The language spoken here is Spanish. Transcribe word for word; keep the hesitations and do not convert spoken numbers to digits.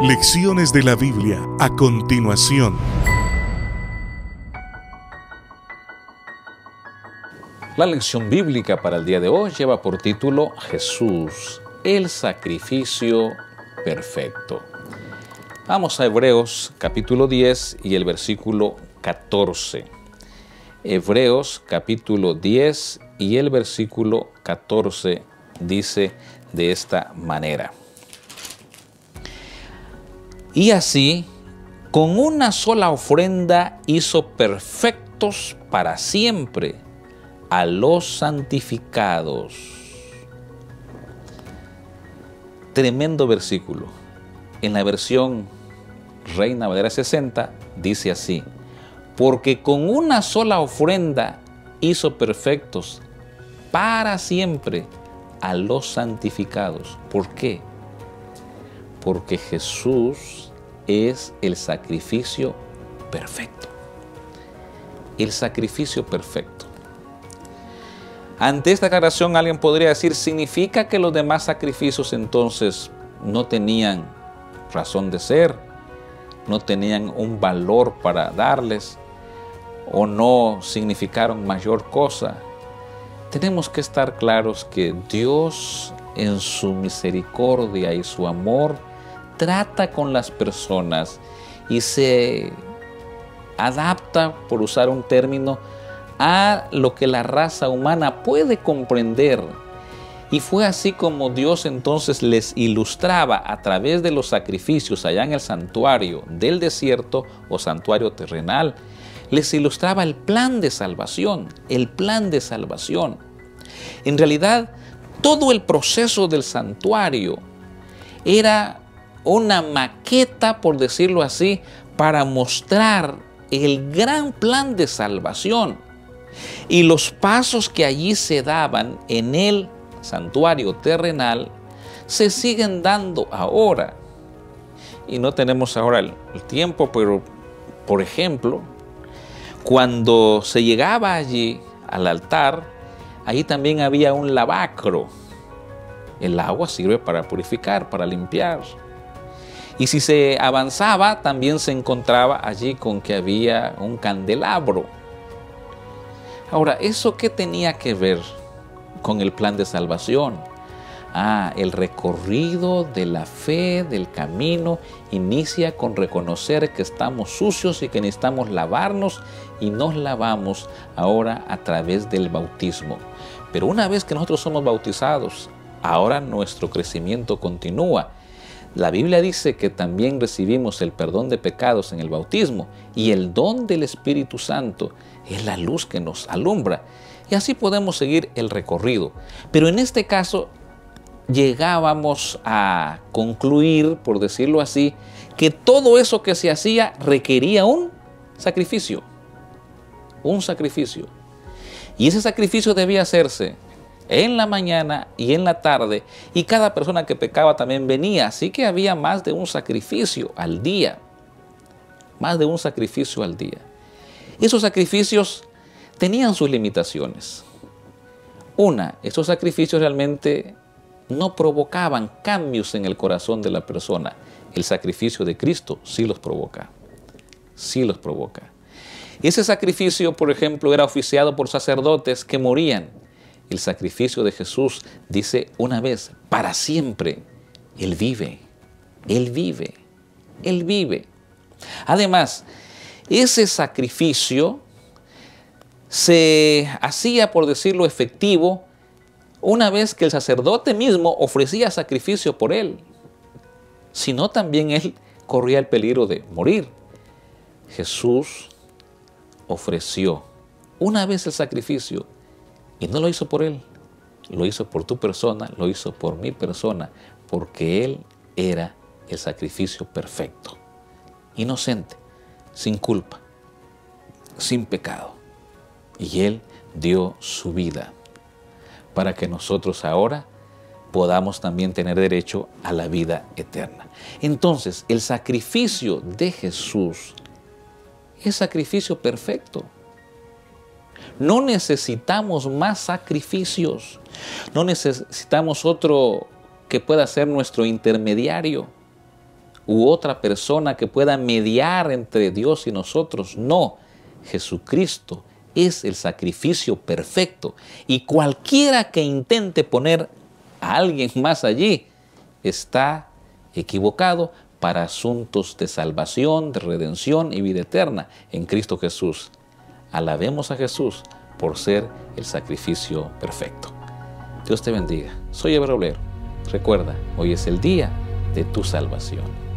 Lecciones de la Biblia a continuación. La lección bíblica para el día de hoy lleva por título Jesús, el sacrificio perfecto. Vamos a Hebreos capítulo diez y el versículo catorce. Hebreos capítulo diez y el versículo catorce dice de esta manera. Y así, con una sola ofrenda hizo perfectos para siempre a los santificados. Tremendo versículo. En la versión Reina Valera sesenta dice así: porque con una sola ofrenda hizo perfectos para siempre a los santificados. ¿Por qué? Porque Jesús es el sacrificio perfecto. El sacrificio perfecto. Ante esta aclaración alguien podría decir, ¿significa que los demás sacrificios entonces no tenían razón de ser? ¿No tenían un valor para darles? ¿O no significaron mayor cosa? Tenemos que estar claros que Dios, en su misericordia y su amor, trata con las personas y se adapta, por usar un término, a lo que la raza humana puede comprender. Y fue así como Dios entonces les ilustraba a través de los sacrificios allá en el santuario del desierto o santuario terrenal. Les ilustraba el plan de salvación, el plan de salvación. En realidad, todo el proceso del santuario era una maqueta, por decirlo así, para mostrar el gran plan de salvación. Y los pasos que allí se daban en el santuario terrenal se siguen dando ahora. Y no tenemos ahora el, el tiempo, pero, por ejemplo, cuando se llegaba allí al altar, allí también había un lavacro. El agua sirve para purificar, para limpiar. Y si se avanzaba, también se encontraba allí con que había un candelabro. Ahora, ¿eso qué tenía que ver con el plan de salvación? Ah, el recorrido de la fe, del camino, inicia con reconocer que estamos sucios y que necesitamos lavarnos, y nos lavamos ahora a través del bautismo. Pero una vez que nosotros somos bautizados, ahora nuestro crecimiento continúa. La Biblia dice que también recibimos el perdón de pecados en el bautismo, y el don del Espíritu Santo es la luz que nos alumbra. Y así podemos seguir el recorrido. Pero en este caso llegábamos a concluir, por decirlo así, que todo eso que se hacía requería un sacrificio. Un sacrificio. Y ese sacrificio debía hacerse en la mañana y en la tarde, y cada persona que pecaba también venía, así que había más de un sacrificio al día, más de un sacrificio al día. Esos sacrificios tenían sus limitaciones. Una, esos sacrificios realmente no provocaban cambios en el corazón de la persona. El sacrificio de Cristo sí los provoca, sí los provoca. Ese sacrificio, por ejemplo, era oficiado por sacerdotes que morían. El sacrificio de Jesús dice una vez, para siempre. Él vive, Él vive, Él vive. Además, ese sacrificio se hacía, por decirlo efectivo, una vez que el sacerdote mismo ofrecía sacrificio por él. Si no, también él corría el peligro de morir. Jesús ofreció una vez el sacrificio, y no lo hizo por él, lo hizo por tu persona, lo hizo por mi persona, porque él era el sacrificio perfecto, inocente, sin culpa, sin pecado. Y él dio su vida para que nosotros ahora podamos también tener derecho a la vida eterna. Entonces, el sacrificio de Jesús es sacrificio perfecto. No necesitamos más sacrificios. No necesitamos otro que pueda ser nuestro intermediario. u otra persona que pueda mediar entre Dios y nosotros. No, Jesucristo es el sacrificio perfecto. Y cualquiera que intente poner a alguien más allí está equivocado para asuntos de salvación, de redención y vida eterna en Cristo Jesús. Alabemos a Jesús por ser el sacrificio perfecto. Dios te bendiga. Soy Eber Obrero. Recuerda, hoy es el día de tu salvación.